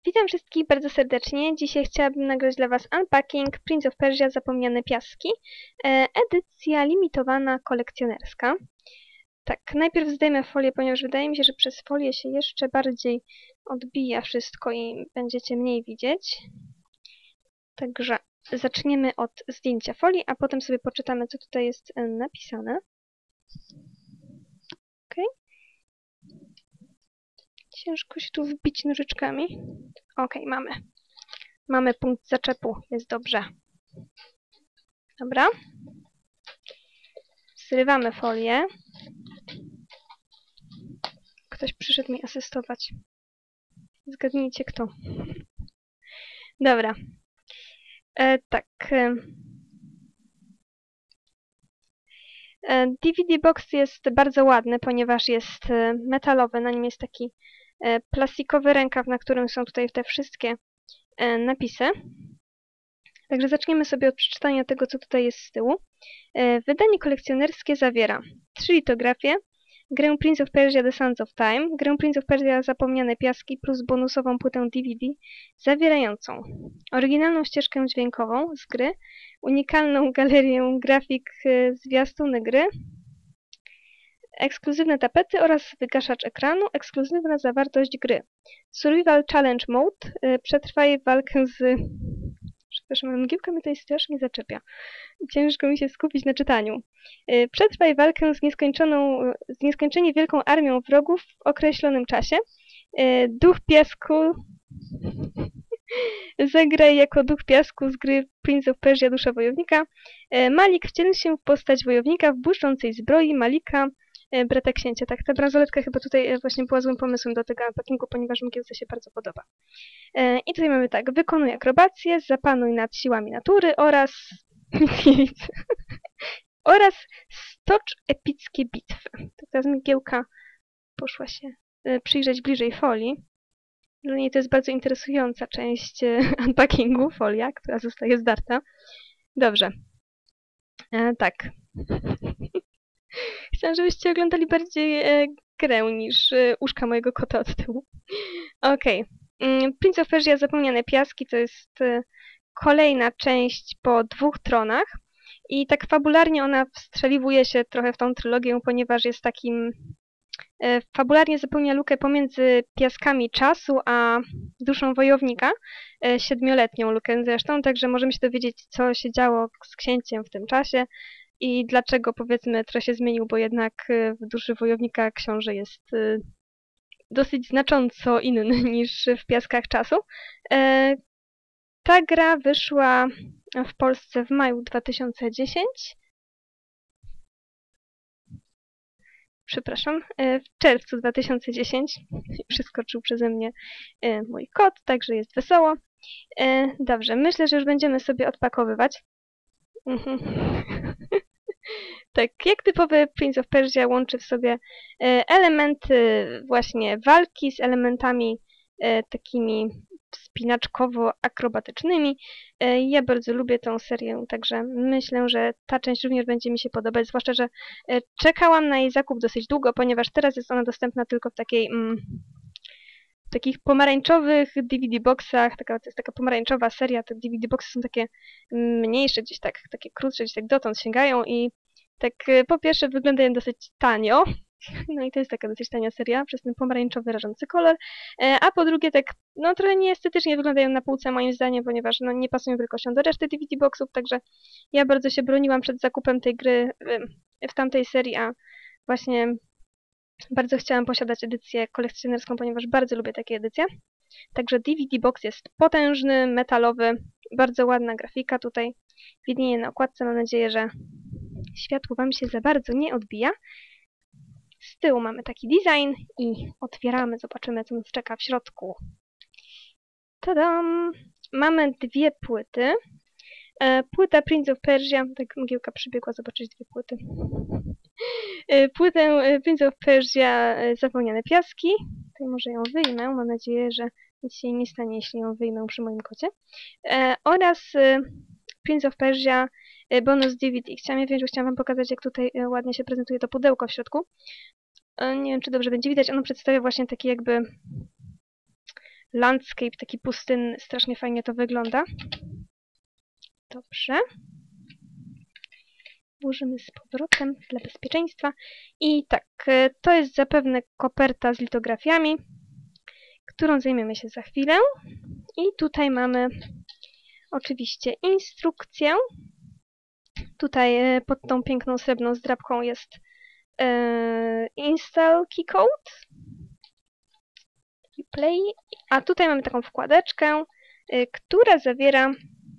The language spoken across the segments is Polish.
Witam wszystkich bardzo serdecznie. Dzisiaj chciałabym nagrać dla Was unpacking Prince of Persia Zapomniane Piaski, edycja limitowana kolekcjonerska. Tak, najpierw zdejmę folię, ponieważ wydaje mi się, że przez folię się jeszcze bardziej odbija wszystko i będziecie mniej widzieć. Także zaczniemy od zdjęcia folii, a potem sobie poczytamy, co tutaj jest napisane. Ok. Ciężko się tu wbić nożyczkami. Ok, mamy. Mamy punkt zaczepu, jest dobrze. Dobra. Zrywamy folię. Ktoś przyszedł mi asystować. Zgadnijcie kto. Dobra. Tak. DVD box jest bardzo ładny, ponieważ jest metalowy. Na nim jest taki plastikowy rękaw, na którym są tutaj te wszystkie napisy. Także zaczniemy sobie od przeczytania tego, co tutaj jest z tyłu. Wydanie kolekcjonerskie zawiera 3 litografie, grę Prince of Persia The Sands of Time, grę Prince of Persia Zapomniane Piaski plus bonusową płytę DVD zawierającą oryginalną ścieżkę dźwiękową z gry, unikalną galerię grafik zwiastuny gry, ekskluzywne tapety oraz wygaszacz ekranu, ekskluzywna zawartość gry. Survival Challenge Mode, przetrwaj walkę z... Przepraszam, mgiełka mnie tutaj strasznie zaczepia. Ciężko mi się skupić na czytaniu. Przetrwaj walkę z nieskończenie wielką armią wrogów w określonym czasie. Duch piasku... Zagraj jako duch piasku z gry Prince of Persia Dusza Wojownika. Malik wciel się w postać wojownika w błyszczącej zbroi Malika, brata księcia. Tak, ta bransoletka chyba tutaj właśnie była złym pomysłem do tego unpackingu, ponieważ mgiełce się bardzo podoba. I tutaj mamy tak, wykonuj akrobację, zapanuj nad siłami natury oraz oraz stocz epickie bitwy. To teraz mgiełka poszła się przyjrzeć bliżej folii. Dla niej to jest bardzo interesująca część unpackingu, folia, która zostaje zdarta. Dobrze. Tak. Chciałam, żebyście oglądali bardziej grę niż uszka mojego kota od tyłu. Okej. Prince of Persia Zapomniane Piaski to jest kolejna część po 2 tronach i tak fabularnie ona wstrzeliwuje się trochę w tą trylogię, ponieważ jest takim... fabularnie zapełnia lukę pomiędzy Piaskami Czasu a Duszą Wojownika, 7-letnią lukę zresztą, także możemy się dowiedzieć, co się działo z księciem w tym czasie i dlaczego, powiedzmy, trochę się zmienił, bo jednak w Duszy Wojownika książę jest dosyć znacząco inny niż w Piaskach Czasu. Ta gra wyszła w Polsce w maju 2010. Przepraszam, w czerwcu 2010. Przeskoczył przeze mnie mój kot, także jest wesoło. Dobrze, myślę, że już będziemy sobie odpakowywać. Tak, jak typowy Prince of Persia łączy w sobie elementy właśnie walki z elementami takimi wspinaczkowo-akrobatycznymi. Ja bardzo lubię tę serię, także myślę, że ta część również będzie mi się podobać, zwłaszcza, że czekałam na jej zakup dosyć długo, ponieważ teraz jest ona dostępna tylko w takich pomarańczowych DVD boxach, to jest taka pomarańczowa seria, te DVD boxy są takie mniejsze, gdzieś tak, takie krótsze, gdzieś tak dotąd sięgają i tak po pierwsze wyglądają dosyć tanio, no i to jest taka dosyć tania seria, przez ten pomarańczowy, rażący kolor, a po drugie tak, no trochę nieestetycznie wyglądają na półce moim zdaniem, ponieważ no nie pasują wielkością do reszty DVD boxów, także ja bardzo się broniłam przed zakupem tej gry w tamtej serii, a właśnie bardzo chciałam posiadać edycję kolekcjonerską, ponieważ bardzo lubię takie edycje. Także DVD box jest potężny, metalowy, bardzo ładna grafika tutaj. Widnieje na okładce, mam nadzieję, że światło Wam się za bardzo nie odbija. Z tyłu mamy taki design i otwieramy, zobaczymy, co nas czeka w środku. Tadam! Mamy 2 płyty. Płyta Prince of Persia, tak mgiełka przybiegła zobaczyć 2 płyty. Płytę Prince of Persia Zapomniane Piaski. Tutaj może ją wyjmę, mam nadzieję, że nic się nie stanie, jeśli ją wyjmę przy moim kocie. Oraz Prince of Persia bonus DVD. Chciałam Wam pokazać, jak tutaj ładnie się prezentuje to pudełko w środku. Nie wiem, czy dobrze będzie widać. Ono przedstawia właśnie taki jakby landscape, taki pustynny, strasznie fajnie to wygląda. Dobrze. Włożymy z powrotem dla bezpieczeństwa. I tak, to jest zapewne koperta z litografiami, którą zajmiemy się za chwilę. I tutaj mamy oczywiście instrukcję. Tutaj pod tą piękną srebrną zdrabką jest install keycode. Play. A tutaj mamy taką wkładeczkę, która zawiera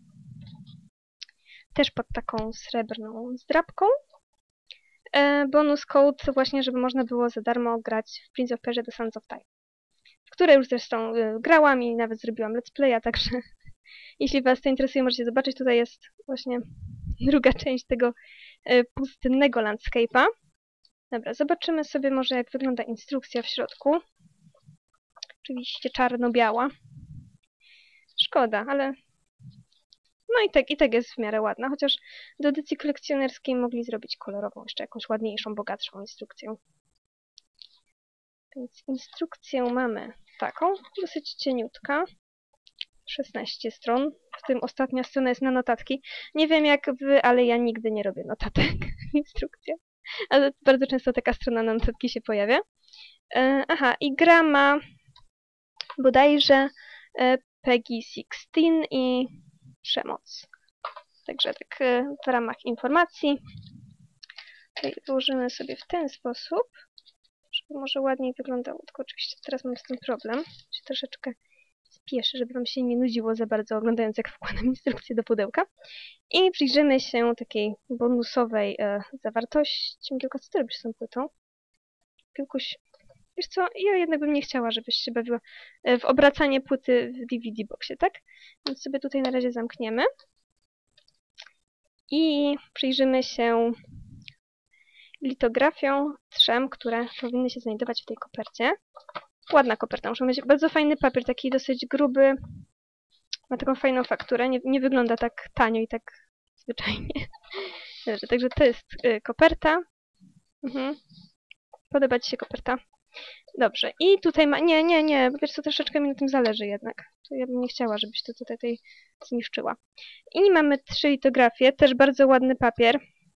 też pod taką srebrną zdrabką bonus code właśnie, żeby można było za darmo grać w Prince of Persia The Sands of Time, w które już zresztą grałam i nawet zrobiłam let's playa, także jeśli Was to interesuje, możecie zobaczyć. Tutaj jest właśnie druga część tego pustynnego landscape'a. Dobra, zobaczymy sobie może, jak wygląda instrukcja w środku. Oczywiście czarno-biała. Szkoda, ale no i tak jest w miarę ładna, chociaż do edycji kolekcjonerskiej mogli zrobić kolorową, jeszcze jakąś ładniejszą, bogatszą instrukcję. Więc instrukcję mamy taką, dosyć cieniutka. 16 stron, w tym ostatnia strona jest na notatki. Nie wiem jak Wy, ale ja nigdy nie robię notatek w instrukcjach. Ale bardzo często taka strona na notatki się pojawia. Aha, i gra ma bodajże PEGI 16 i przemoc. Także tak w ramach informacji tutaj włożymy sobie w ten sposób, żeby może ładniej wyglądało. Tylko oczywiście teraz mam z tym problem. Się troszeczkę spieszę, żeby Wam się nie nudziło za bardzo oglądając, jak wkładam instrukcję do pudełka. I przyjrzymy się takiej bonusowej zawartości. Tylko co ty robisz z tą płytą? Piłkuś, wiesz co, ja jednak bym nie chciała, żebyś się bawiła w obracanie płyty w DVD boxie, tak? Więc sobie tutaj na razie zamkniemy. I przyjrzymy się litografią trzem, które powinny się znajdować w tej kopercie. Ładna koperta, muszę mieć bardzo fajny papier, taki dosyć gruby. Ma taką fajną fakturę, nie wygląda tak tanio i tak zwyczajnie. Dobrze, także to jest koperta. Podoba Ci się koperta? Dobrze, i tutaj ma... Nie, wiesz co, troszeczkę mi na tym zależy jednak. To ja bym nie chciała, żebyś to tutaj zniszczyła. I mamy 3 litografie, też bardzo ładny papier.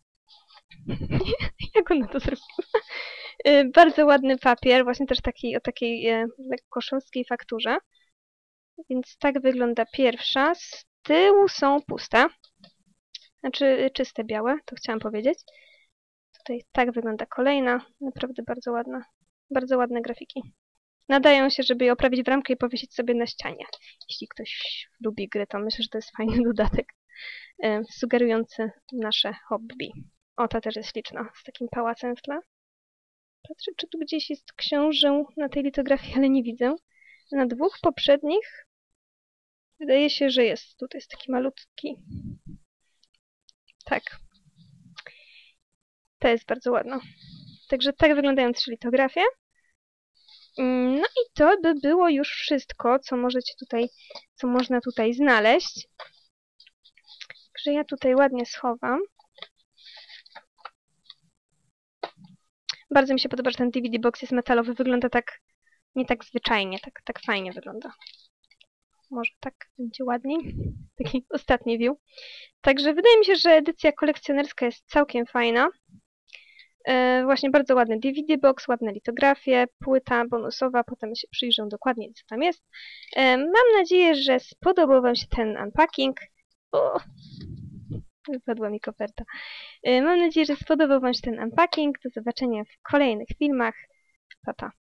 Jak ona to zrobiła? Bardzo ładny papier, właśnie też taki o takiej lekko szorstkiej fakturze. Więc tak wygląda pierwsza. Z tyłu są puste. Znaczy czyste, białe, to chciałam powiedzieć. Tutaj tak wygląda kolejna. Naprawdę bardzo ładna. Bardzo ładne grafiki. Nadają się, żeby je oprawić w ramkę i powiesić sobie na ścianie. Jeśli ktoś lubi gry, to myślę, że to jest fajny dodatek sugerujący nasze hobby. O, ta też jest śliczna, z takim pałacem w tle. Patrzę, czy tu gdzieś jest książę na tej litografii, ale nie widzę. Na 2 poprzednich wydaje się, że jest. Tutaj jest taki malutki. Tak. To jest bardzo ładna. Także tak wyglądają 3 litografie. No i to by było już wszystko, co można tutaj znaleźć. Także ja tutaj ładnie schowam. Bardzo mi się podoba, że ten DVD box jest metalowy. Wygląda tak, nie tak zwyczajnie, tak fajnie wygląda. Może tak będzie ładniej. Taki ostatni view. Także wydaje mi się, że edycja kolekcjonerska jest całkiem fajna. Właśnie bardzo ładny DVD box, ładne litografie, płyta bonusowa, potem się przyjrzę dokładnie, co tam jest. Mam nadzieję, że spodobał Wam się ten unpacking. O, wypadła mi koperta. Mam nadzieję, że spodobał Wam się ten unpacking. Do zobaczenia w kolejnych filmach. Pa, pa.